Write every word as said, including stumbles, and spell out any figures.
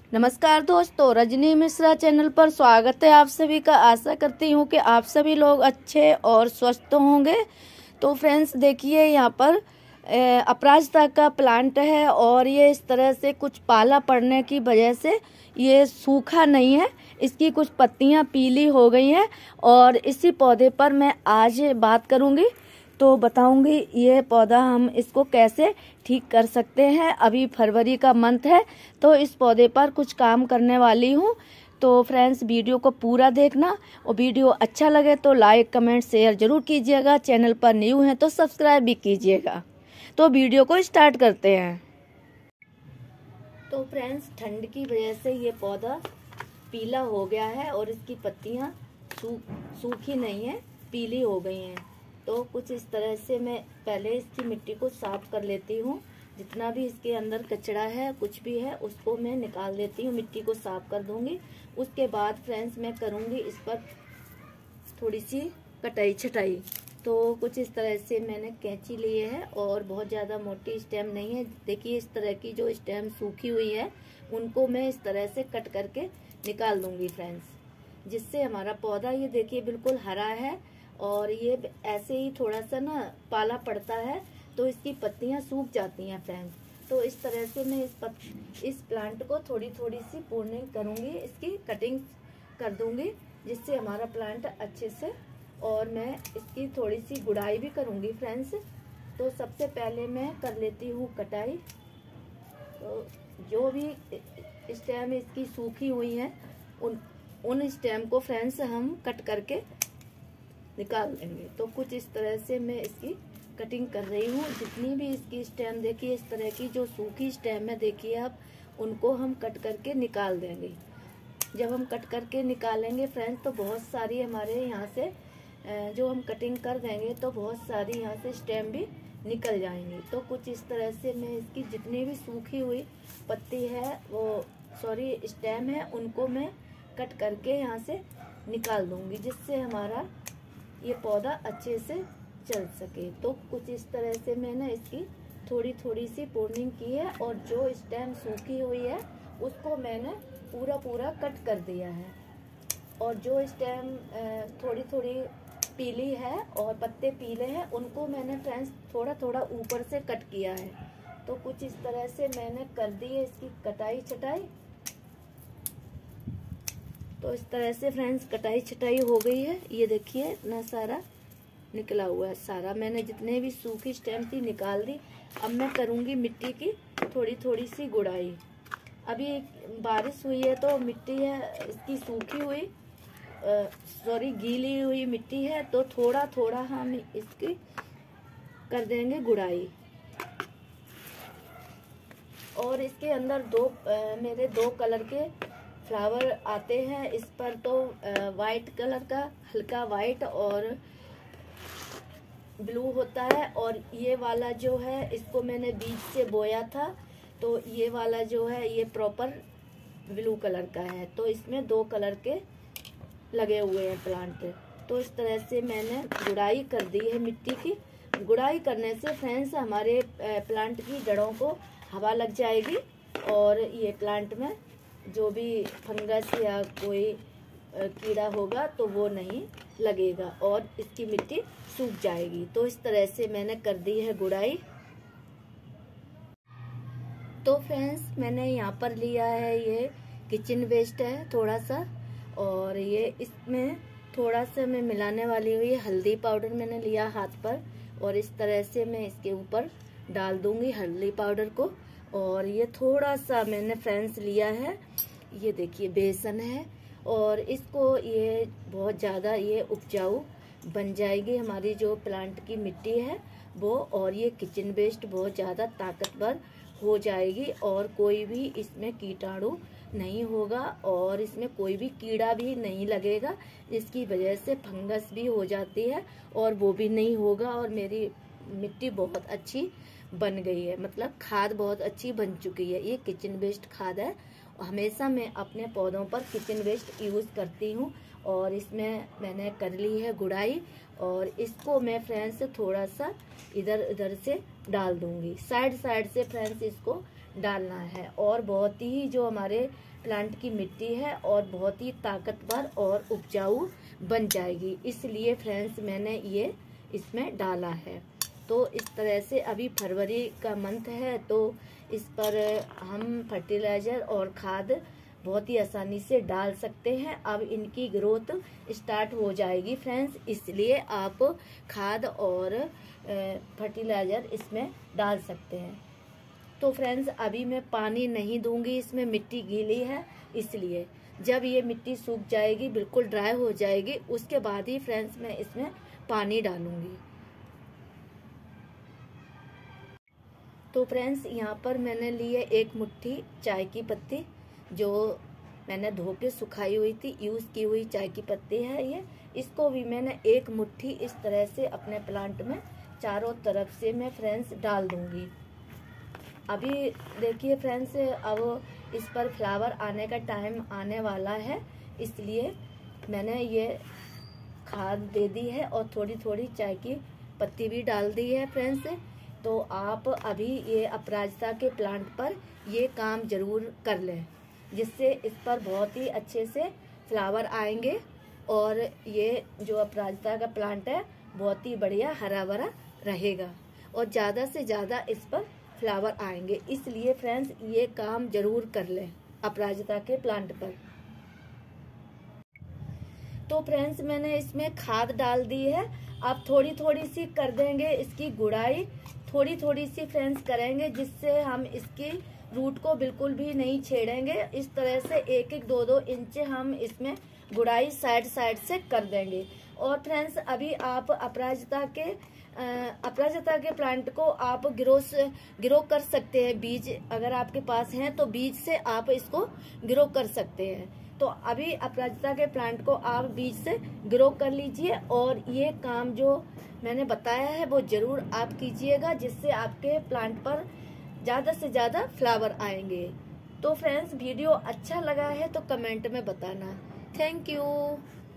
नमस्कार दोस्तों, रजनी मिश्रा चैनल पर स्वागत है आप सभी का। आशा करती हूँ कि आप सभी लोग अच्छे और स्वस्थ होंगे। तो फ्रेंड्स देखिए, यहाँ पर अपराजिता का प्लांट है और ये इस तरह से कुछ पाला पड़ने की वजह से ये सूखा नहीं है, इसकी कुछ पत्तियाँ पीली हो गई हैं। और इसी पौधे पर मैं आज बात करूँगी, तो बताऊंगी ये पौधा हम इसको कैसे ठीक कर सकते हैं। अभी फरवरी का मंथ है तो इस पौधे पर कुछ काम करने वाली हूँ। तो फ्रेंड्स वीडियो को पूरा देखना और वीडियो अच्छा लगे तो लाइक कमेंट शेयर जरूर कीजिएगा। चैनल पर न्यू हैं तो सब्सक्राइब भी कीजिएगा। तो वीडियो को स्टार्ट करते हैं। तो फ्रेंड्स ठंड की वजह से ये पौधा पीला हो गया है और इसकी पत्तियाँ सूख सूखी नहीं है, पीली हो गई हैं। तो कुछ इस तरह से मैं पहले इसकी मिट्टी को साफ कर लेती हूँ। जितना भी इसके अंदर कचरा है कुछ भी है उसको मैं निकाल देती हूँ, मिट्टी को साफ कर दूंगी। उसके बाद फ्रेंड्स मैं करूँगी इस पर थोड़ी सी कटाई छटाई। तो कुछ इस तरह से मैंने कैंची लिए है और बहुत ज़्यादा मोटी स्टेम नहीं है। देखिए इस तरह की जो स्टेम सूखी हुई है उनको मैं इस तरह से कट करके निकाल दूंगी फ्रेंड्स, जिससे हमारा पौधा ये देखिए बिल्कुल हरा है। और ये ऐसे ही थोड़ा सा ना पाला पड़ता है तो इसकी पत्तियां सूख जाती हैं फ्रेंड्स। तो इस तरह से मैं इस पत, इस प्लांट को थोड़ी थोड़ी सी प्रूनिंग करूंगी, इसकी कटिंग कर दूंगी, जिससे हमारा प्लांट अच्छे से। और मैं इसकी थोड़ी सी गुड़ाई भी करूंगी फ्रेंड्स। तो सबसे पहले मैं कर लेती हूँ कटाई। तो जो भी स्टेम इसकी सूखी हुई है उन उन स्टेम को फ्रेंड्स हम कट करके निकाल लेंगे। तो कुछ इस तरह से मैं इसकी कटिंग कर रही हूँ। जितनी भी इसकी स्टेम देखिए इस तरह की जो सूखी स्टेम है देखिए आप, उनको हम कट करके निकाल देंगे। जब हम कट करके निकालेंगे फ्रेंड्स तो बहुत सारी हमारे यहाँ से जो हम कटिंग कर देंगे तो बहुत सारी यहाँ से स्टेम भी निकल जाएंगी। तो कुछ इस तरह से मैं इसकी जितनी भी सूखी हुई पत्ती है वो सॉरी स्टेम है उनको मैं कट करके यहाँ से निकाल दूंगी, जिससे हमारा ये पौधा अच्छे से चल सके। तो कुछ इस तरह से मैंने इसकी थोड़ी थोड़ी सी प्रूनिंग की है और जो स्टेम सूखी हुई है उसको मैंने पूरा पूरा कट कर दिया है। और जो स्टेम थोड़ी थोड़ी पीली है और पत्ते पीले हैं उनको मैंने फ्रेंड्स थोड़ा थोड़ा ऊपर से कट किया है। तो कुछ इस तरह से मैंने कर दी है इसकी कटाई छटाई। तो इस तरह से फ्रेंड्स कटाई छटाई हो गई है। ये देखिए इतना सारा निकला हुआ है, सारा मैंने जितने भी सूखी स्टेम थी निकाल दी। अब मैं करूँगी मिट्टी की थोड़ी थोड़ी सी गुड़ाई। अभी बारिश हुई है तो मिट्टी है इसकी सूखी हुई सॉरी गीली हुई मिट्टी है, तो थोड़ा थोड़ा हम इसकी कर देंगे गुड़ाई। और इसके अंदर दो आ, मेरे दो कलर के फ्लावर आते हैं इस पर। तो वाइट कलर का हल्का वाइट और ब्लू होता है। और ये वाला जो है इसको मैंने बीज से बोया था, तो ये वाला जो है ये प्रॉपर ब्लू कलर का है। तो इसमें दो कलर के लगे हुए हैं प्लांट। तो इस तरह से मैंने गुड़ाई कर दी है मिट्टी की। गुड़ाई करने से फ्रेंड्स हमारे प्लांट की जड़ों को हवा लग जाएगी और ये प्लांट में जो भी फंगस या कोई कीड़ा होगा तो वो नहीं लगेगा और इसकी मिट्टी सूख जाएगी। तो इस तरह से मैंने कर दी है गुड़ाई। तो फ्रेंड्स मैंने यहाँ पर लिया है ये किचन वेस्ट है थोड़ा सा, और ये इसमें थोड़ा सा मैं मिलाने वाली हूँ। ये हल्दी पाउडर मैंने लिया हाथ पर और इस तरह से मैं इसके ऊपर डाल दूंगी हल्दी पाउडर को। और ये थोड़ा सा मैंने फ्रेंड्स लिया है, ये देखिए बेसन है। और इसको ये बहुत ज़्यादा ये उपजाऊ बन जाएगी हमारी जो प्लांट की मिट्टी है वो। और ये किचन वेस्ट बहुत ज़्यादा ताकतवर हो जाएगी और कोई भी इसमें कीटाणु नहीं होगा और इसमें कोई भी कीड़ा भी नहीं लगेगा, जिसकी वजह से फंगस भी हो जाती है और वो भी नहीं होगा। और मेरी मिट्टी बहुत अच्छी बन गई है, मतलब खाद बहुत अच्छी बन चुकी है। ये किचन वेस्ट खाद है। हमेशा मैं अपने पौधों पर किचन वेस्ट यूज़ करती हूँ। और इसमें मैंने कर ली है गुड़ाई और इसको मैं फ्रेंड्स थोड़ा सा इधर उधर से डाल दूंगी, साइड साइड से फ्रेंड्स इसको डालना है और बहुत ही जो हमारे प्लांट की मिट्टी है और बहुत ही ताकतवर और उपजाऊ बन जाएगी। इसलिए फ्रेंड्स मैंने ये इसमें डाला है। तो इस तरह से अभी फरवरी का मंथ है तो इस पर हम फर्टिलाइज़र और खाद बहुत ही आसानी से डाल सकते हैं। अब इनकी ग्रोथ स्टार्ट हो जाएगी फ्रेंड्स, इसलिए आप खाद और फर्टिलाइज़र इसमें डाल सकते हैं। तो फ्रेंड्स अभी मैं पानी नहीं दूंगी, इसमें मिट्टी गीली है, इसलिए जब ये मिट्टी सूख जाएगी, बिल्कुल ड्राई हो जाएगी, उसके बाद ही फ्रेंड्स मैं इसमें पानी डालूंगी। तो फ्रेंड्स यहाँ पर मैंने लिए एक मुट्ठी चाय की पत्ती, जो मैंने धो के सुखाई हुई थी, यूज़ की हुई चाय की पत्ती है ये। इसको भी मैंने एक मुट्ठी इस तरह से अपने प्लांट में चारों तरफ से मैं फ्रेंड्स डाल दूंगी। अभी देखिए फ्रेंड्स, अब इस पर फ्लावर आने का टाइम आने वाला है, इसलिए मैंने ये खाद दे दी है और थोड़ी थोड़ी चाय की पत्ती भी डाल दी है फ्रेंड्स। तो आप अभी ये अपराजिता के प्लांट पर ये काम जरूर कर लें, जिससे इस पर बहुत ही अच्छे से फ्लावर आएंगे और ये जो अपराजिता का प्लांट है बहुत ही बढ़िया हरा भरा रहेगा और ज़्यादा से ज़्यादा इस पर फ्लावर आएंगे। इसलिए फ्रेंड्स ये काम जरूर कर लें अपराजिता के प्लांट पर। तो फ्रेंड्स मैंने इसमें खाद डाल दी है। आप थोड़ी थोड़ी सी कर देंगे इसकी गुड़ाई, थोड़ी थोड़ी सी फ्रेंड्स करेंगे, जिससे हम इसकी रूट को बिल्कुल भी नहीं छेड़ेंगे। इस तरह से एक एक दो दो इंच हम इसमें गुड़ाई साइड साइड से कर देंगे। और फ्रेंड्स अभी आप अपराजिता के अपराजिता के प्लांट को आप ग्रो ग्रो कर सकते हैं। बीज अगर आपके पास हैं तो बीज से आप इसको ग्रो कर सकते हैं। तो अभी अपराजिता के प्लांट को आप बीज से ग्रो कर लीजिए और ये काम जो मैंने बताया है वो जरूर आप कीजिएगा, जिससे आपके प्लांट पर ज़्यादा से ज़्यादा फ्लावर आएंगे। तो फ्रेंड्स वीडियो अच्छा लगा है तो कमेंट में बताना। Thank you.